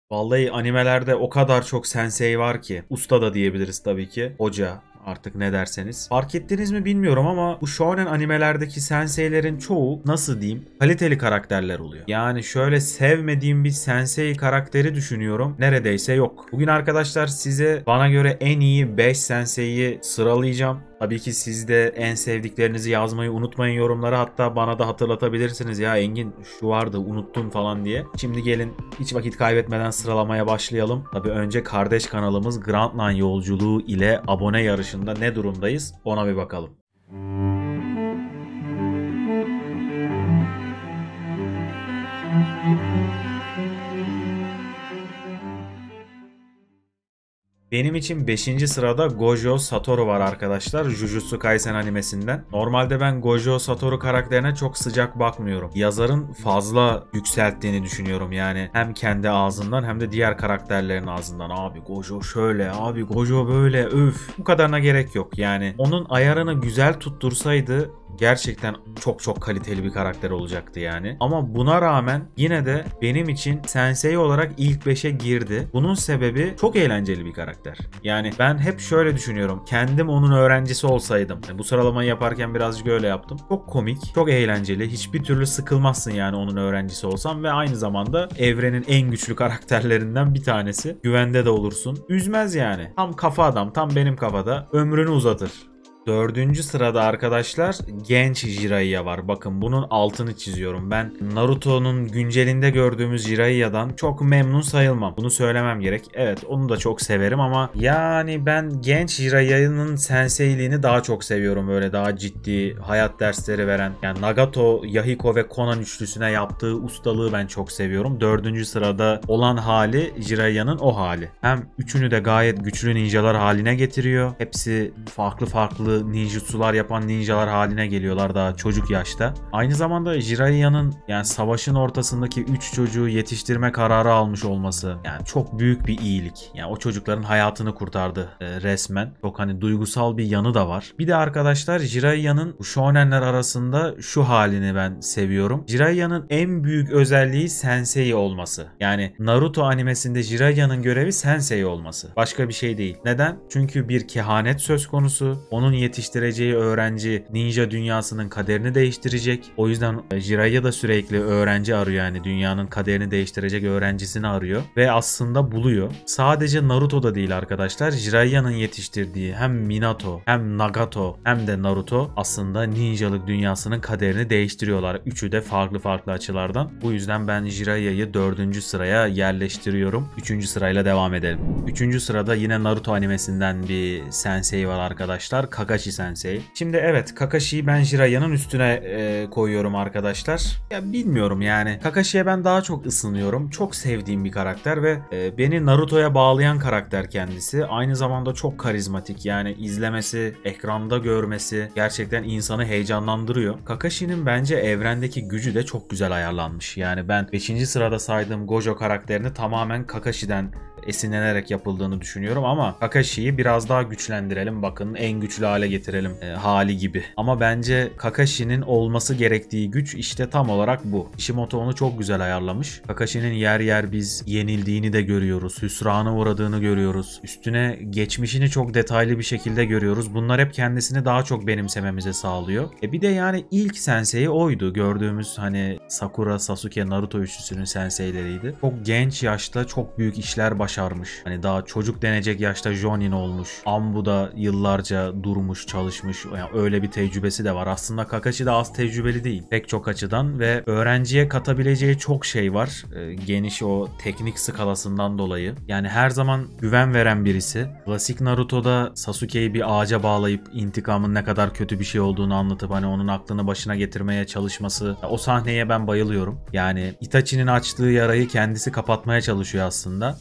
Vallahi animelerde o kadar çok sensei var ki. Usta da diyebiliriz tabii ki. Hoca, artık ne derseniz. Fark ettiniz mi bilmiyorum ama bu shonen animelerdeki senseilerin çoğu, nasıl diyeyim, kaliteli karakterler oluyor. Yani şöyle sevmediğim bir sensei karakteri düşünüyorum. Neredeyse yok. Bugün arkadaşlar size bana göre en iyi 5 sensei'yi sıralayacağım. Tabii ki siz de en sevdiklerinizi yazmayı unutmayın yorumlara. Hatta bana da hatırlatabilirsiniz, ya Engin şu vardı unuttun falan diye. Şimdi gelin hiç vakit kaybetmeden sıralamaya başlayalım. Tabii önce kardeş kanalımız Grand Line Yolculuğu ile abone yarışında ne durumdayız ona bir bakalım. Benim için 5. sırada Gojo Satoru var arkadaşlar, Jujutsu Kaisen animesinden. Normalde ben Gojo Satoru karakterine çok sıcak bakmıyorum. Yazarın fazla yükselttiğini düşünüyorum yani. Hem kendi ağzından hem de diğer karakterlerin ağzından. Abi Gojo şöyle, abi Gojo böyle, öf. Bu kadarına gerek yok yani. Onun ayarını güzel tuttursaydı gerçekten çok çok kaliteli bir karakter olacaktı yani. Ama buna rağmen yine de benim için sensei olarak ilk 5'e girdi. Bunun sebebi çok eğlenceli bir karakter. Yani ben hep şöyle düşünüyorum. Kendim onun öğrencisi olsaydım. Bu sıralamayı yaparken birazcık öyle yaptım. Çok komik, çok eğlenceli. Hiçbir türlü sıkılmazsın yani onun öğrencisi olsam ve aynı zamanda evrenin en güçlü karakterlerinden bir tanesi. Güvende de olursun. Üzmez yani. Tam kafa adam, tam benim kafada. Ömrünü uzatır. 4. sırada arkadaşlar genç Jiraiya var. Bakın bunun altını çiziyorum. Ben Naruto'nun güncelinde gördüğümüz Jiraiya'dan çok memnun sayılmam. Bunu söylemem gerek. Evet, onu da çok severim ama yani ben genç Jiraiya'nın senseiliğini daha çok seviyorum. Böyle daha ciddi hayat dersleri veren. Yani Nagato, Yahiko ve Konan üçlüsüne yaptığı ustalığı ben çok seviyorum. 4. sırada olan hali Jiraiya'nın o hali. Hem üçünü de gayet güçlü ninjalar haline getiriyor. Hepsi farklı farklı ninjutsular yapan ninjalar haline geliyorlar daha çocuk yaşta. Aynı zamanda Jiraiya'nın yani savaşın ortasındaki 3 çocuğu yetiştirme kararı almış olması yani çok büyük bir iyilik. Yani o çocukların hayatını kurtardı resmen. Çok hani duygusal bir yanı da var. Bir de arkadaşlar Jiraiya'nın shonenler arasında şu halini ben seviyorum. Jiraiya'nın en büyük özelliği sensei olması. Yani Naruto animesinde Jiraiya'nın görevi sensei olması. Başka bir şey değil. Neden? Çünkü bir kehanet söz konusu. Onun yetiştireceği öğrenci ninja dünyasının kaderini değiştirecek. O yüzden Jiraiya da sürekli öğrenci arıyor, yani dünyanın kaderini değiştirecek öğrencisini arıyor ve aslında buluyor. Sadece Naruto'da değil arkadaşlar, Jiraiya'nın yetiştirdiği hem Minato hem Nagato hem de Naruto aslında ninjalık dünyasının kaderini değiştiriyorlar. Üçü de farklı farklı açılardan. Bu yüzden ben Jiraiya'yı 4. sıraya yerleştiriyorum. 3. sırayla devam edelim. 3. sırada yine Naruto animesinden bir sensei var arkadaşlar. Kakashi Sensei. Şimdi evet, Kakashi'yi ben Jiraiya'nın üstüne koyuyorum arkadaşlar. Ya bilmiyorum yani. Kakashi'ye ben daha çok ısınıyorum. Çok sevdiğim bir karakter ve beni Naruto'ya bağlayan karakter kendisi. Aynı zamanda çok karizmatik. Yani izlemesi, ekranda görmesi gerçekten insanı heyecanlandırıyor. Kakashi'nin bence evrendeki gücü de çok güzel ayarlanmış. Yani ben 5. sırada saydığım Gojo karakterini tamamen Kakashi'den esinlenerek yapıldığını düşünüyorum ama Kakashi'yi biraz daha güçlendirelim, bakın en güçlü hale getirelim hali gibi. Ama bence Kakashi'nin olması gerektiği güç işte tam olarak bu. Kishimoto onu çok güzel ayarlamış. Kakashi'nin yer yer biz yenildiğini de görüyoruz. Hüsrana uğradığını görüyoruz. Üstüne geçmişini çok detaylı bir şekilde görüyoruz. Bunlar hep kendisini daha çok benimsememize sağlıyor. Bir de yani ilk sensei oydu. Gördüğümüz hani Sakura, Sasuke, Naruto üçlüsünün senseileriydi. Çok genç yaşta çok büyük işler başarmış. Hani daha çocuk denecek yaşta Jonin olmuş. Ambu'da yıllarca durmuş, çalışmış. Yani öyle bir tecrübesi de var. Aslında Kakashi de az tecrübeli değil. Pek çok açıdan ve öğrenciye katabileceği çok şey var. Geniş o teknik skalasından dolayı. Yani her zaman güven veren birisi. Klasik Naruto'da Sasuke'yi bir ağaca bağlayıp intikamın ne kadar kötü bir şey olduğunu anlatıp hani onun aklını başına getirmeye çalışması. O sahneye ben bayılıyorum. Yani Itachi'nin açtığı yarayı kendisi kapatmaya çalışıyor aslında. Benim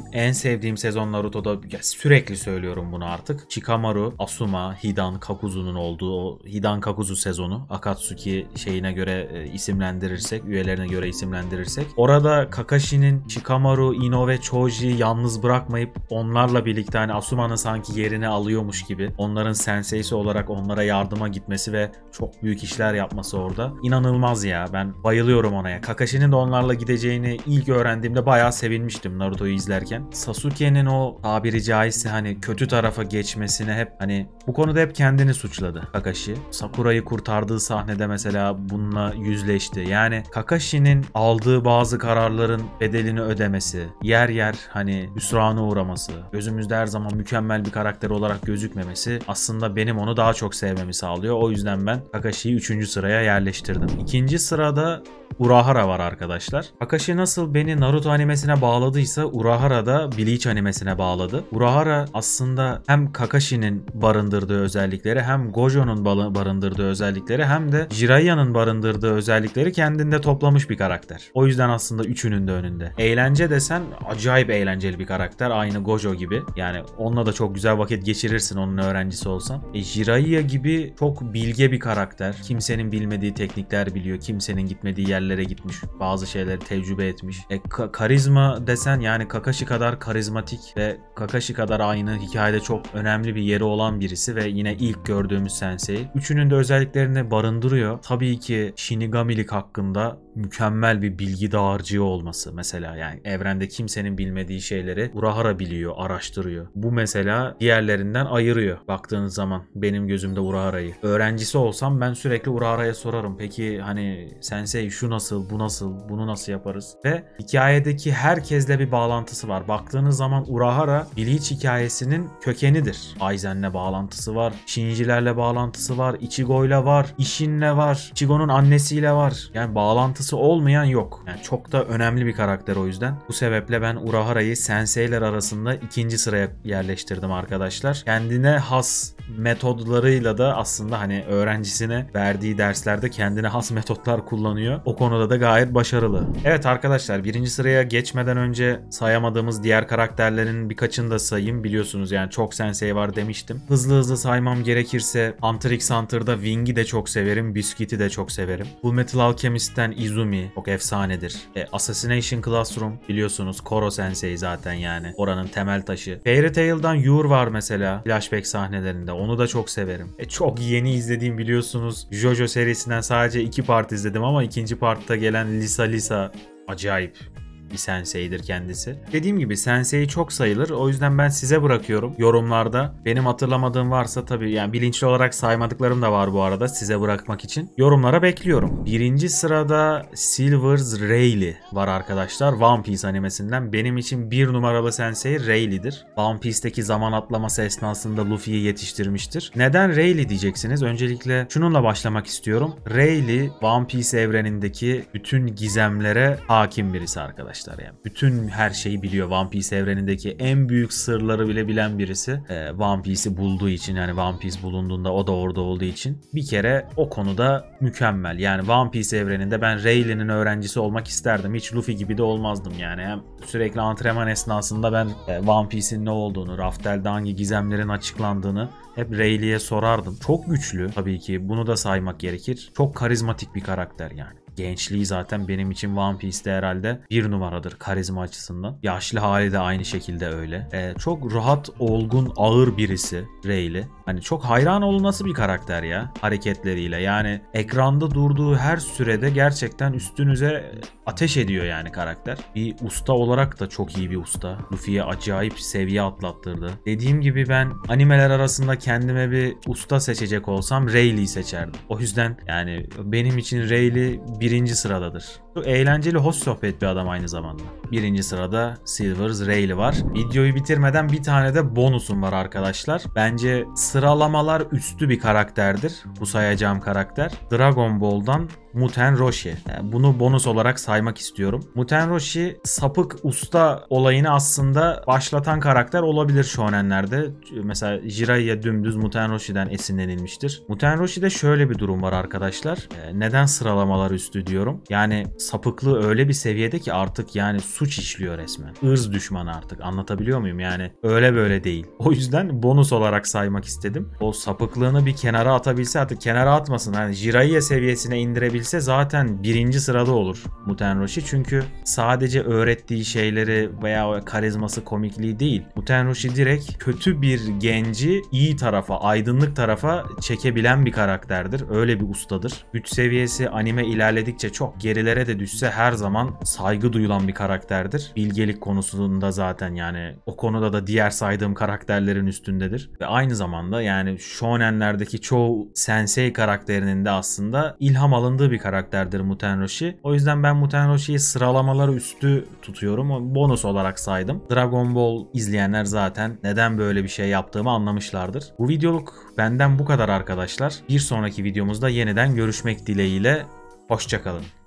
en sevdiğim sezon Naruto'da, ya sürekli söylüyorum bunu artık. Shikamaru, Asuma, Hidan, Kakuzu'nun olduğu o Hidan Kakuzu sezonu. Akatsuki şeyine göre isimlendirirsek, üyelerine göre isimlendirirsek. Orada Kakashi'nin Shikamaru, Ino ve Choji'yi yalnız bırakmayıp onlarla birlikte hani Asuma'nın sanki yerini alıyormuş gibi onların senseisi olarak onlara yardıma gitmesi ve çok büyük işler yapması orada. İnanılmaz ya. Ben bayılıyorum ona ya. Kakashi'nin de onlarla gideceğini ilk öğrendiğimde bayağı sevinmiştim Naruto'yu izlerken. Sasuke'nin o tabiri caizse hani kötü tarafa geçmesine hep hani bu konuda hep kendini suçladı Kakashi. Sakura'yı kurtardığı sahnede mesela bununla yüzleşti. Yani Kakashi'nin aldığı bazı kararların bedelini ödemesi, yer yer hani hüsrana uğraması, gözümüzde her zaman mükemmel bir karakter olarak gözükmemesi aslında benim onu daha çok sevmemi sağlıyor. O yüzden ben Kakashi'yi 3. sıraya yerleştirdim. 2. sırada Urahara var arkadaşlar. Kakashi nasıl beni Naruto animesine bağladıysa Urahara da Bleach animesine bağladı. Urahara aslında hem Kakashi'nin barındırdığı özellikleri hem Gojo'nun barındırdığı özellikleri hem de Jiraiya'nın barındırdığı özellikleri kendinde toplamış bir karakter. O yüzden aslında üçünün de önünde. Eğlence desen acayip eğlenceli bir karakter. Aynı Gojo gibi. Yani onunla da çok güzel vakit geçirirsin onun öğrencisi olsan. Jiraiya gibi çok bilge bir karakter. Kimsenin bilmediği teknikler biliyor. Kimsenin gitmediği yerlere gitmiş. Bazı şeyleri tecrübe etmiş. Karizma desen yani Kakashi kadar karizmatik ve Kakashi kadar aynı hikayede çok önemli bir yeri olan birisi ve yine ilk gördüğümüz sensei. Üçünün de özelliklerini barındırıyor. Tabii ki Shinigami'lik hakkında mükemmel bir bilgi dağarcığı olması mesela, yani evrende kimsenin bilmediği şeyleri Urahara biliyor, araştırıyor. Bu mesela diğerlerinden ayırıyor baktığınız zaman benim gözümde Urahara'yı. Öğrencisi olsam ben sürekli Urahara'ya sorarım. Peki hani sensei şu nasıl, bu nasıl, bunu nasıl yaparız? Ve hikayedeki herkesle bir bağlantısı var. Baktığınız zaman Urahara Bleach hikayesinin kökenidir. Aizen'le bağlantısı var, Shinji'lerle bağlantısı var, Ichigo'yla var, Isshin'le var, Ichigo'nun annesiyle var. Yani bağlantısı olmayan yok. Yani çok da önemli bir karakter o yüzden. Bu sebeple ben Urahara'yı senseiler arasında 2. sıraya yerleştirdim arkadaşlar. Kendine has metodlarıyla da aslında hani öğrencisine verdiği derslerde kendine has metotlar kullanıyor. O konuda da gayet başarılı. Evet arkadaşlar, 1. sıraya geçmeden önce sayamadığımız diğer karakterlerin birkaçını da sayayım. Biliyorsunuz yani çok sensei var demiştim. Hızlı hızlı saymam gerekirse Hunter x Hunter'da Wing'i de çok severim. Biscuit'i de çok severim. Fullmetal Alchemist'ten Izumi çok efsanedir. Assassination Classroom biliyorsunuz Koro Sensei zaten yani. Oranın temel taşı. Fairy Tail'dan Yor var mesela flashback sahnelerinde. Onu da çok severim. Çok yeni izlediğim biliyorsunuz JoJo serisinden sadece 2 part izledim ama 2. partta gelen Lisa acayip bir senseidir kendisi. Dediğim gibi sensei çok sayılır. O yüzden ben size bırakıyorum yorumlarda. Benim hatırlamadığım varsa tabii, yani bilinçli olarak saymadıklarım da var bu arada size bırakmak için. Yorumlara bekliyorum. 1. sırada Silvers Rayleigh var arkadaşlar. One Piece animesinden. Benim için 1 numaralı sensei Rayleigh'dir. One Piece'teki zaman atlaması esnasında Luffy'yi yetiştirmiştir. Neden Rayleigh diyeceksiniz? Öncelikle şununla başlamak istiyorum. Rayleigh One Piece evrenindeki bütün gizemlere hakim birisi arkadaşlar. Yani bütün her şeyi biliyor. One Piece evrenindeki en büyük sırları bile bilen birisi. One Piece'i bulduğu için, yani One Piece bulunduğunda o da orada olduğu için bir kere o konuda mükemmel. Yani One Piece evreninde ben Rayleigh'nin öğrencisi olmak isterdim. Hiç Luffy gibi de olmazdım yani. Hem sürekli antrenman esnasında ben One Piece'in ne olduğunu, Raftel'de hangi gizemlerin açıklandığını hep Rayleigh'e sorardım. Çok güçlü tabii ki, bunu da saymak gerekir. Çok karizmatik bir karakter yani. Gençliği zaten benim için One Piece'te herhalde 1 numaradır karizma açısından. Yaşlı hali de aynı şekilde öyle. Çok rahat, olgun, ağır birisi Rayleigh. Hani çok hayran olunası bir karakter ya hareketleriyle. Yani ekranda durduğu her sürede gerçekten üstünüze ateş ediyor yani karakter. Bir usta olarak da çok iyi bir usta. Luffy'ye acayip seviye atlattırdı. Dediğim gibi ben animeler arasında kendime bir usta seçecek olsam Rayleigh'i seçerdim. O yüzden yani benim için Rayleigh 1. sıradadır. Çok eğlenceli, hoş sohbet bir adam aynı zamanda. 1. sırada Silvers Rayleigh var. Videoyu bitirmeden bir tane de bonusum var arkadaşlar. Bence sıralamalar üstü bir karakterdir bu sayacağım karakter. Dragon Ball'dan Muten Roshi. Bunu bonus olarak saymak istiyorum. Muten Roshi sapık usta olayını aslında başlatan karakter olabilir shonenlerde. Mesela Jiraiya dümdüz Muten Roshi'den esinlenilmiştir. Muten Roshi'de şöyle bir durum var arkadaşlar. Neden sıralamalar üstü diyorum? Yani sapıklığı öyle bir seviyede ki artık yani suç işliyor resmen. Irz düşmanı artık. Anlatabiliyor muyum? Yani öyle böyle değil. O yüzden bonus olarak saymak istedim. O sapıklığını bir kenara atabilse, artık kenara atmasın. Yani Jiraiya seviyesine indirebilse zaten birinci sırada olur Muten Roshi. Çünkü sadece öğrettiği şeyleri veya karizması, komikliği değil. Muten Roshi direkt kötü bir genci iyi tarafa, aydınlık tarafa çekebilen bir karakterdir. Öyle bir ustadır. Güç seviyesi anime ilerledikçe çok gerilere de düşse her zaman saygı duyulan bir karakterdir. Bilgelik konusunda zaten yani o konuda da diğer saydığım karakterlerin üstündedir. Ve aynı zamanda yani shonenlerdeki çoğu sensei karakterinin de aslında ilham alındığı bir karakterdir Muten Roshi. O yüzden ben Muten Roshi'yi sıralamaları üstü tutuyorum. Bonus olarak saydım. Dragon Ball izleyenler zaten neden böyle bir şey yaptığımı anlamışlardır. Bu videoluk benden bu kadar arkadaşlar. Bir sonraki videomuzda yeniden görüşmek dileğiyle. Hoşça kalın.